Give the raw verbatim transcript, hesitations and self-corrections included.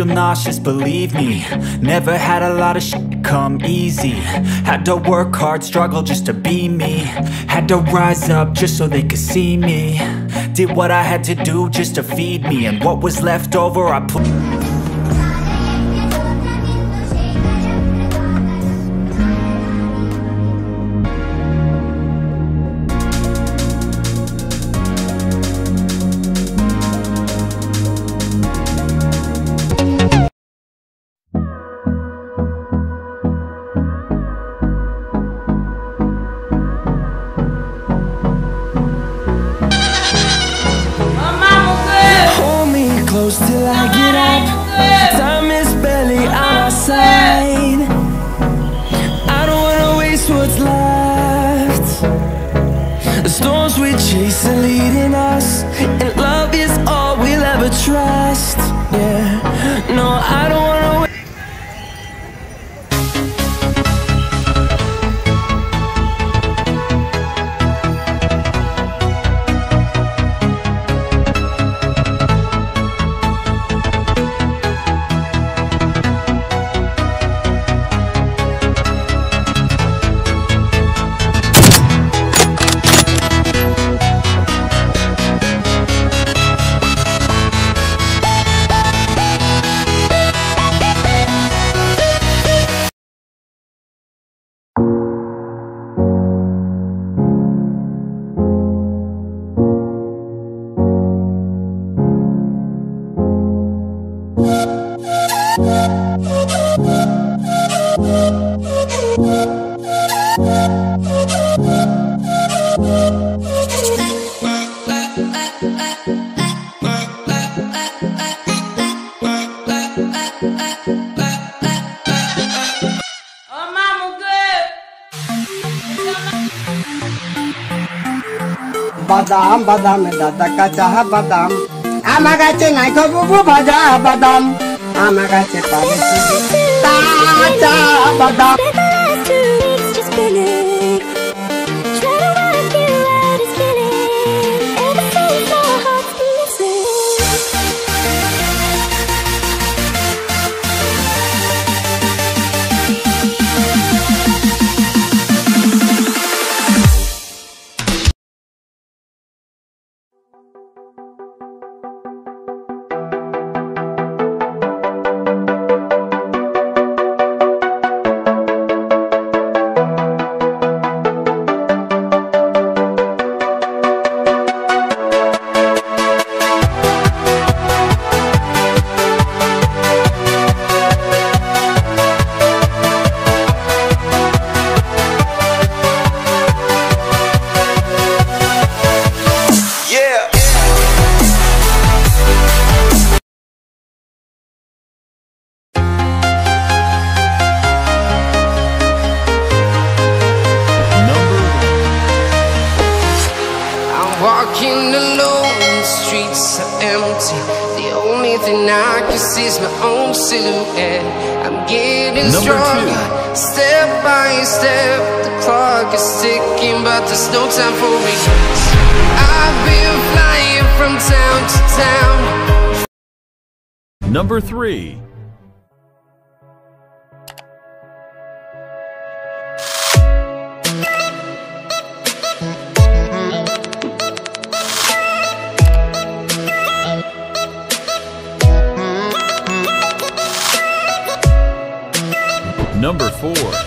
feel nauseous, believe me. Never had a lot of shit come easy. Had to work hard, struggle just to be me. Had to rise up just so they could see me. Did what I had to do just to feed me, and what was left over I put. Till I get up, time is barely on our side. I don't wanna waste what's left. The storms we chase are leading us, and love is all we'll ever trust. Yeah, no, I don't wanna wait. Badam, badam, dada kacha badam. Amagache nai ko bubu bhaja badam. Amagache pare chidi kacha badam. Walking alone, the streets are empty. The only thing I can see is my own silhouette. I'm getting Number stronger, two. step by step. The clock is ticking, but there's no time for regrets. I've been flying from town to town. Number three. Number four.